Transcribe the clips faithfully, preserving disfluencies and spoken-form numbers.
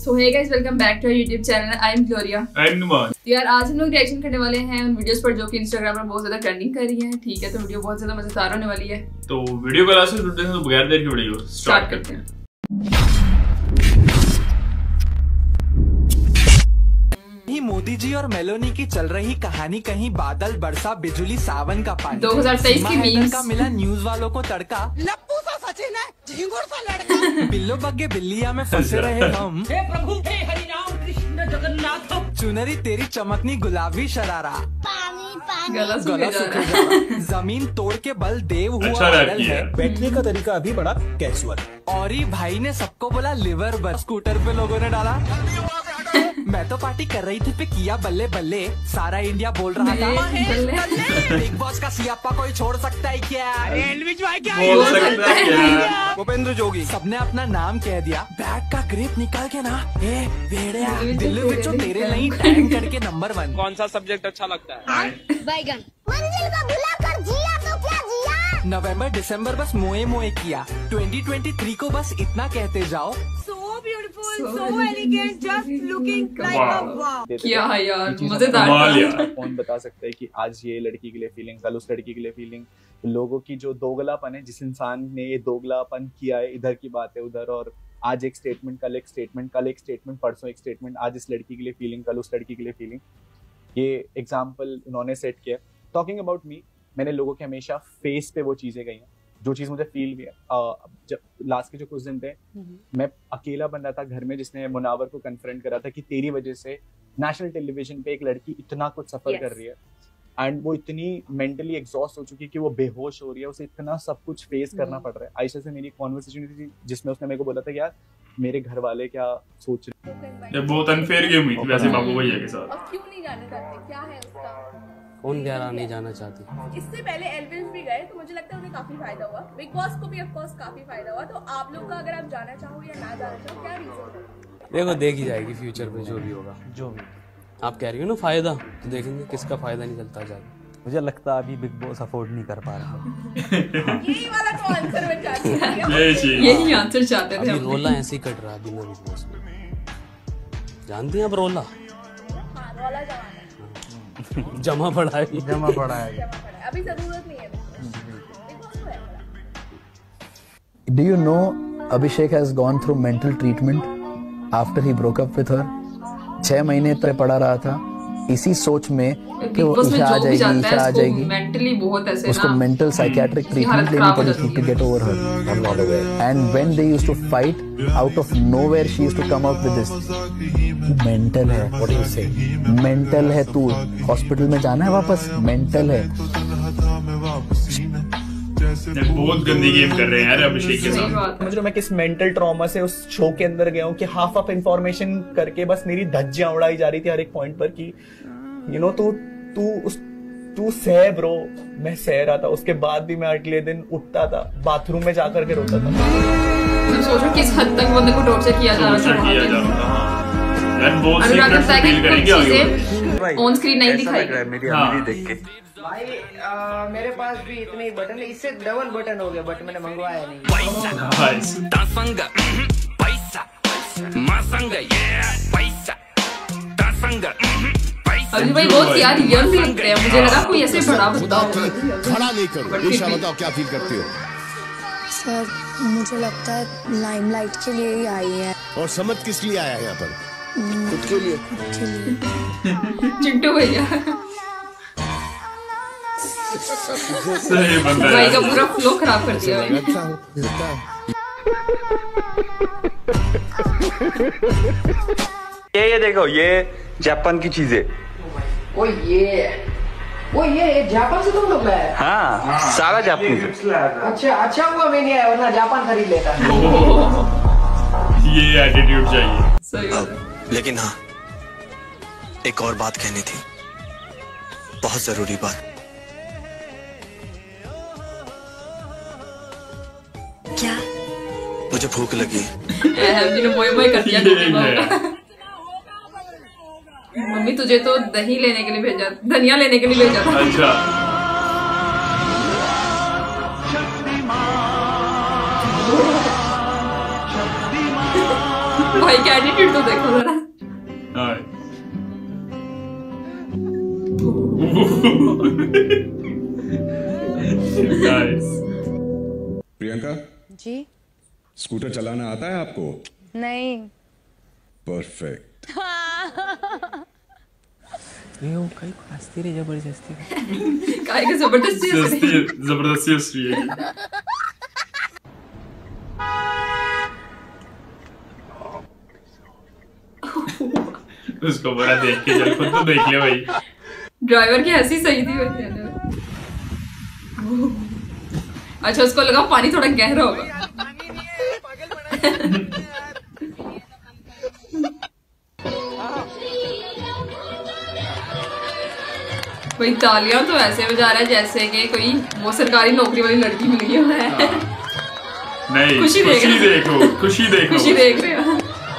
So hey guys, welcome back to our YouTube channel. I am Gloria. I am Numan. यार आज हम लोग reaction करने वाले हैं उन वीडियोस पर जो कि इंस्टाग्राम पर बहुत ज्यादा ट्रेंडिंग कर रही हैं। ठीक है, तो वीडियो बहुत ज्यादा मजेदार होने वाली है। तो वीडियो को लास्ट तक देखते हैं, तो बगैर देर की वीडियो स्टार्ट करते हैं। मोदी जी और मेलोनी की चल रही कहानी, कहीं बादल बरसा बिजली सावन का पानी। दो हज़ार तेईस की मीम्स का मिला न्यूज वालों को तड़का। लप्पू सा सचिन है, झिंगुर सा लड़का। बिल्लो बग्गे बिल्लिया में फंसे रहे हम। हे प्रभु हे हरि राम कृष्ण जगन्नाथ। चुनरी तेरी चमकनी गुलाबी शरारा। पानी पानी गला सूखे जमीन तोड़ के बल देव हुआ अच्छा है। बैठने का तरीका अभी बड़ा कैजुअल। और ही भाई ने सबको बोला लिवर बस। स्कूटर पे लोगों ने डाला। मैं तो पार्टी कर रही थी पे किया बल्ले बल्ले। सारा इंडिया बोल रहा था बिग बॉस का सियापा कोई छोड़ सकता है क्या? बोल सकता है क्या? भूपेंद्र जोगी। सबने अपना नाम कह दिया। बैग का ग्रिप निकाल के ना ए भेड़िया दिल विचो तेरे लिए टाइम करके नंबर वन। कौन सा सब्जेक्ट अच्छा लगता है? बैगन। मंजिल को भुला कर जिया तो क्या जिया। नवंबर दिसंबर बस मोए मोए किया। ट्वेंटी ट्वेंटी थ्री को बस इतना कहते जाओ। Beautiful, so, so elegant, just looking like a wow. क्या है यार, मजेदार। कौन बता सकता है कि आज ये लड़की के लिए फीलिंग, कल उस लड़की के लिए फीलिंग। लोगों की जो दोगलापन है, जिस इंसान ने ये दोगलापन किया है, इधर की बात है उधर, और आज एक स्टेटमेंट, कल एक स्टेटमेंट, कल एक स्टेटमेंट, परसों एक स्टेटमेंट, आज इस लड़की के लिए फीलिंग, कल उस लड़की के लिए फीलिंग। ये एग्जाम्पल उन्होंने सेट किया। टॉकिंग अबाउट मी, मैंने लोगों के हमेशा फेस पे वो चीजें कही हैं जो चीज़ मुझे फील भी है। जब लास्ट के जो कुछ दिन थे, मैं अकेला बन रहा था घर में, जिसने मुनावर को कन्फ्रंट करा था कि तेरी वजह से नेशनल टेलीविजन पे एक लड़की इतना कुछ सफर yes. कर रही है, एंड वो इतनी मेंटली एग्जॉस्ट हो चुकी है कि वो बेहोश हो रही है, उसे इतना सब कुछ फेस mm-hmm. करना पड़ रहा है। आयशा से मेरी कॉन्वर्सेशन थी जिसमें उसने मेरे को बोला था कि यार मेरे घर वाले क्या सोच रहे हैं। ये बहुत अनफेयर गेम हुई थी वैसे बाबू भैया के साथ। अब क्यों नहीं जाना चाहते, क्या है उसका? कौन कह रहा नहीं जाना चाहती? इससे पहले एल्विन भी गए तो मुझे लगता है उन्हें काफी फायदा हुआ। बिग बॉस को भी ऑफ कोर्स काफी फायदा हुआ। तो आप लोग का अगर आप जाना चाहो या ना जाना चाहो, क्या रीजन है? देखो देखी जाएगी फ्यूचर में जो भी होगा। जो भी आप कह रही हो ना फायदा, तो देखेंगे किसका फायदा निकलता जाएगा। मुझे लगता है अभी बिग बॉस अफोर्ड नहीं कर पा रहा। यही वाला तो आंसर मैं चाहती थी। यही आंसर चाहते थे। अभी रोला ऐसे ही कट रहा है बिना बिग बॉस में। जानती हैं आप रोला? हां, रोला जमा जमा पड़ा है, जमा पड़ा है, अभी जरूरत नहीं है। Do you know Abhishek has gone through mental treatment after he broke up with her? छह महीने तक पड़ा रहा था इसी सोच में कि वो ईशा आ जाएगी, ईशा आ जाएगी। मेंटली बहुत ऐसे उसको मेंटल साइकियाट्रिक ट्रीटमेंट लेनी पड़ी थी to get over her. And when they used to fight, out of nowhere she used to come out with this. Mental है, what do you say? Mental है तू, हॉस्पिटल में जाना है वापस, मेंटल है। बहुत गंदी गेम कर रहे हैं यार अभिषेक के साथ। समझ लो मैं किस मेंटल ट्रॉमा से उस शो के अंदर गया हूँ कि हाफ ऑफ इंफॉर्मेशन करके बस मेरी धज्जियां उड़ाई जा रही थी हर एक पॉइंट पर कि यू नो तू तू उस तू सह ब्रो। मैं सह रहा था, उसके बाद भी मैं अगले दिन उठता था, बाथरूम में जाकर के रोता था। सोचो किस हद तक बंदे को टॉर्चर किया जा रहा था। ऑन स्क्रीन नहीं दिखाई मेरी अमीरी देख के। भाई आ, मेरे पास भी इतने ही बटन है, इससे डबल बटन हो गया, बट मैंने मंगवाया नहीं। अभी भाई बहुत यार यंग लग रहे हैं, मुझे लगा कोई ऐसे बड़ा बताओ। खड़ा नहीं करो, ईशा बताओ क्या फील करती हो? सर मुझे लगता है लाइमलाइट के लिए ही आई है। और समझ किस लिए आया है यहाँ पर? खुद के लिए। खुद के लिए। चिंटू भैया भाई का पूरा फ्लो खराब कर दिया। ये ये देखो, ये जापान की चीजें। ओ ये वो ये जापान से तुम लोग लाए? हाँ, सारा जापान से। अच्छा अच्छा हुआ मैं नहीं आया, वरना जापान खरीद लेता। ये एटीट्यूड चाहिए। सही बात। लेकिन हाँ, एक और बात कहनी थी, बहुत जरूरी बात। क्या? मुझे भूख लगी। मम्मी तुझे तो दही लेने के लिए भेजा, धनिया लेने के लिए भेजा था। अच्छा। भाई का एटीट्यूड तो देखो जरा। प्रियंका जी स्कूटर चलाना आता है आपको? नहीं। परफेक्ट। ये वो कहीं हंसती रही जबरदस्ती। काहे के जबरदस्ती जबरदस्ती हंस रही है। उसको बड़ा देख के चल, खुद तो देख ले भाई। ड्राइवर की हंसी सही थी वैसे। अच्छा उसको लगा पानी थोड़ा गहरा होगा। कोई तालियां तो ऐसे बजा रहा है जैसे कि कोई वो सरकारी नौकरी वाली लड़की मिल गई है। नहीं खुशी खुशी देखो, खुशी देखो, खुशी देख रहे हो।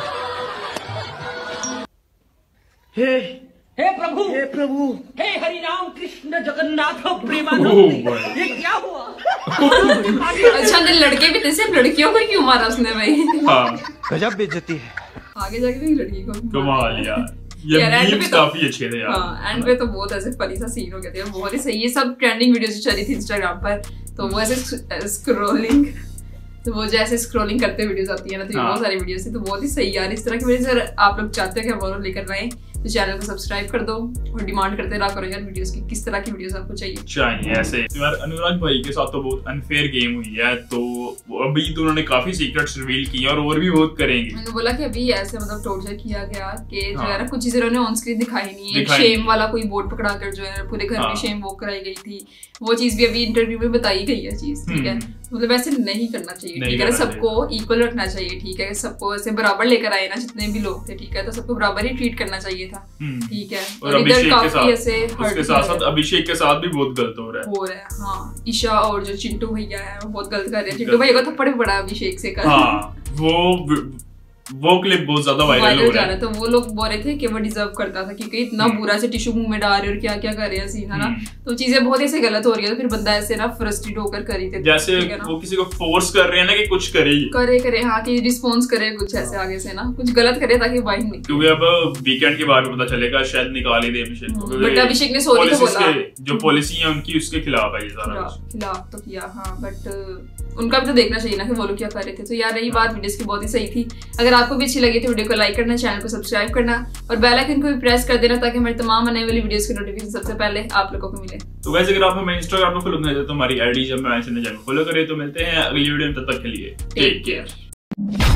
हे हे प्रभु हे प्रभु हे हरि राम कृष्ण जगन्नाथ प्रेमानंद, ये क्या हुआ? अच्छा अंदर लड़के भी थे, सिर्फ लड़कियों को क्यों मारा उसने भाई? हाँ गजब बेइज्जती है। आगे जाके भी लड़की को कमाल यार, ये मीम्स काफी अच्छे थे यार। हाँ एंड पे तो बहुत ऐसे फनी सा सीन हो गया था, बहुत ही सही। ये सब ट्रेंडिंग वीडियोस चल रही थी इंस्टाग्राम पर, तो वो ऐसे स्क्रॉलिंग, तो वो जैसे स्क्रॉलिंग करते वीडियोस आती है ना, तो बहुत सारी वीडियोस थी, तो बहुत ही सही यार। इस तरह की वीडियोस अगर आप लोग चाहते हो कि हम और लेकर आए तो चैनल को सब्सक्राइब कर दो और डिमांड करते रहा करो यार वीडियोस की, किस तरह की वीडियोस आपको चाहिए चाहिए ऐसे। यार अनुराग भाई के साथ तो बहुत अनफेयर गेम हुई है, तो अभी तो उन्होंने काफी सीक्रेट्स रिवील किए और और भी बहुत करेंगे। मैंने बोला कि अभी ऐसे मतलब टॉर्चर किया गया कि जो हाँ। है ना कुछ चीजें उन्होंने ऑन स्क्रीन दिखाई नहीं है। शेम वाला कोई बोर्ड पकड़ा कर जो है पूरे घर हाँ। में शेम वॉक कराई गई थी, वो चीज भी अभी इंटरव्यू में बताई गई है चीज, ठीक है। मतलब वैसे नहीं करना चाहिए, ठीक है, सबको इक्वल रखना चाहिए, ठीक है, सबको ऐसे बराबर लेकर आए ना जितने भी लोग थे, ठीक है, तो सबको बराबर ही ट्रीट करना चाहिए था, ठीक है। और इधर काफी ऐसे उसके साथ साथ अभिषेक के साथ भी बहुत गलत हो रहा है हो रहा है हाँ। ईशा और जो चिंटू भैया है वो बहुत गलत कर रहे हैं। चिंटू भैया को थप्पड़ भी पड़ा अभिषेक से कर। हाँ, वो वो क्लिप बहुत ज्यादा वायरल हो रहा है। तो वो लोग बोल रहे थे कि वो डिजर्व करता था क्योंकि इतना बुरा से टिश्यू मुंह में डाल रहे और क्या क्या कर रहे हैं सीन है ना, तो चीजें बहुत ऐसे गलत हो रही है, तो फिर बंदा ऐसे ना फ्रस्ट्रेट होकर करी थे, जैसे वो किसी को फोर्स कर रहे हैं ना कि कुछ करे करे करे हाँ कि रिस्पॉन्स करे कुछ ऐसे आगे से ना कुछ गलत करे ताकि बाहर निकले, क्योंकि अब वीकेंड के बाद पता चलेगा शायद निकाल ही दे अभिषेक को, बट अभिषेक ने सॉरी तो बोला, जो पॉलिसी है उनकी उसके खिलाफ है ये सारा, खिलाफ तो किया हाँ, बट उनका भी तो देखना चाहिए ना कि वो लोग क्या कर रहे थे। तो यार रही बात वीडियोस की बहुत ही सही थी। अगर आपको भी अच्छी लगी तो वीडियो को लाइक करना, चैनल को सब्सक्राइब करना और बेल आइकन को भी प्रेस कर देना ताकि हमारी तमाम आने वाली वीडियोस की नोटिफिकेशन सबसे पहले आप लोगों को मिले। तो वैसे अगर आप हमें इंस्टाग्राम पर फॉलो करना चाहते हो तो हमारी आईडी जब मैं चैनल फॉलो करें, तो मिलते हैं अगली वीडियो में, तब तक के लिए टेक केयर।